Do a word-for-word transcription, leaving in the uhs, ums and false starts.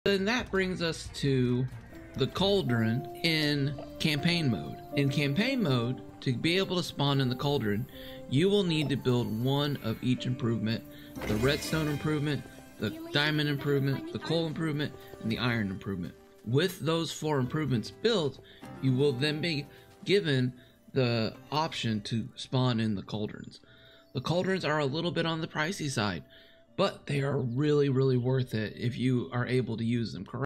Then that brings us to the Cauldron in campaign mode. In campaign mode, to be able to spawn in the Cauldron, you will need to build one of each improvement: the redstone improvement, the diamond improvement, the coal improvement, and the iron improvement. With those four improvements built, you will then be given the option to spawn in the Cauldrons. The Cauldrons are a little bit on the pricey side, but they are really, really worth it if you are able to use them correctly.